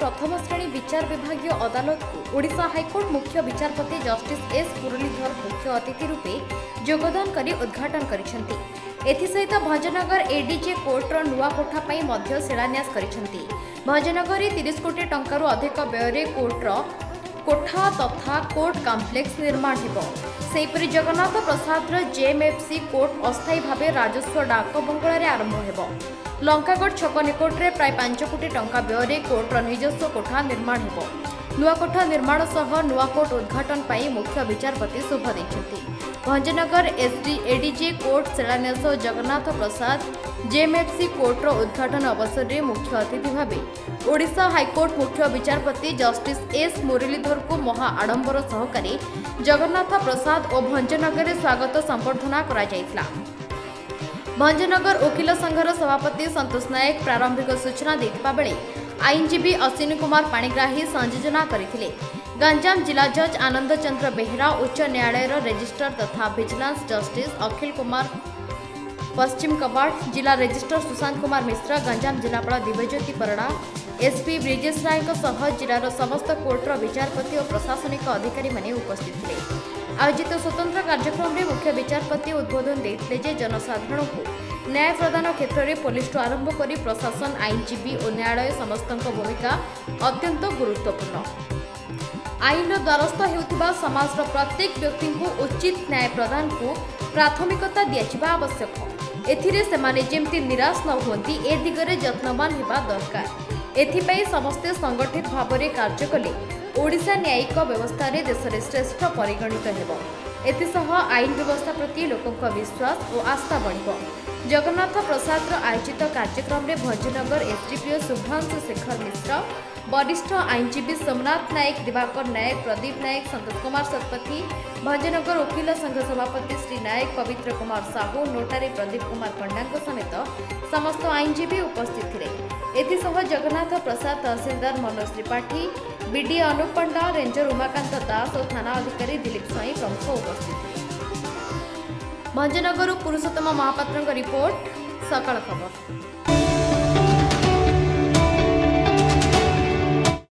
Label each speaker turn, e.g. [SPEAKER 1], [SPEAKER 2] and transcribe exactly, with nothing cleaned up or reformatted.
[SPEAKER 1] प्रथम श्रेणी विचार विभाग अदालत को ओडिशा हाईकोर्ट मुख्य विचारपति जस्टिस एस मुरलीधर मुख्य अतिथि रूपे योगदान करी उद्घाटन करिसेंती। एथिसहित भंजनगर एडीजे कोर्टर नुआ कोठा पाई मध्य शिलान्यास करिसेंती। भंजनगर तीस कोटी टंकारु अधिक व्यय कोर्टर कोठा तथा कोर्ट कॉम्प्लेक्स निर्माण हेबो। सेहीपरि जगन्नाथ प्रसाद जेएमएफसी कोर्ट अस्थायी भावे राजस्व डाक बंगला आरंभ हेबो। लंकागढ़ छक निकट में प्राय पांच कोटी टंका व्यय कोर्टर निजस्व कोठा निर्माण हेबो। नुआ कोठा निर्माण सह नुआ कोर्ट उद्घाटन पाई मुख्य विचारपति शुभ दैछंती। भंजनगर एसडी एडीजे कोर्ट शिलान्यास जगन्नाथ प्रसाद जेएमएफसी कोर्टर उद्घाटन अवसर में मुख्य अतिथि भावे ओडिशा हाईकोर्ट मुख्य विचारपति जस्टिस एस मुरलीधर को महा आडंबर सहकारे जगन्नाथ प्रसाद और भंजनगर स्वागत संबर्धना करा जायतिला। भंजनगर वकील संघर सभापति संतोष नायक प्रारंभिक सूचना देथिबा बेले आईनजीवी अश्विनी कुमार पाणिग्राही संयोजना करथिले। गंजाम जिला जज आनंद चंद्र बेहरा, उच्च न्यायालय रेजिस्ट्रार तथा विजिलेंस जस्टिस अखिल कुमार पश्चिम कबाट, जिला रेजिस्ट्रार सुशांत कुमार मिश्र, गंजाम जिलापाल दिव्यज्योति परड़ा, एसपी ब्रिजेश राय सह जिलार समस्त कोर्टर विचारपति और प्रशासनिक अधिकारी माने उपस्थित थे। आयोजित स्वतंत्र कार्यक्रम में मुख्य विचारपति उद्बोधन देते जनसाधारण को न्याय प्रदान क्षेत्र में पुलिस आरंभ कर प्रशासन, आईनजीवी और न्यायालय समस्त भूमिका अत्यंत गुरुत्वपूर्ण। आईन द्वारस्थ होता समाज प्रत्येक व्यक्ति को उचित न्याय प्रदान को प्राथमिकता दिया आवश्यक। एथिरे सेमाने जेमती निराश न होती ए दिगरे यत्नवान होगा दरकार। एथिपाई समस्ते संगठित भाव में कार्य कले ओडिशा न्यायिक व्यवस्था रे देश में श्रेष्ठ परिगणित हेबो। एथिसह आईन व्यवस्था प्रति लोकों विश्वास और आस्था बढ़िबो। जगन्नाथ प्रसाद आयोजित कार्यक्रम में भंजनगर एसडीपीओ शुभ्रांशु शेखर मिश्र, वरिष्ठ आईनजीवी सोमनाथ नायक, दिवाकर नायक, प्रदीप नायक, संतोष कुमार शतपथी, भंजनगर वकील संघ सभापति श्री नायक, पवित्र कुमार साहू, नोटारी प्रदीप कुमार पंडा समेत समस्त आईनजीवी उपस्थित थे। एथिसह जगन्नाथ प्रसाद तहसीलदार मनोज त्रिपाठी, बीडीए अनुप पंडा, रेंजर उमाकांत दास और थाना अधिकारी दिलीप स्वाई प्रमुख उपस्थित थे। भंजनगर पुरुषोत्तम महापात्र रिपोर्ट, सकाळ खबर।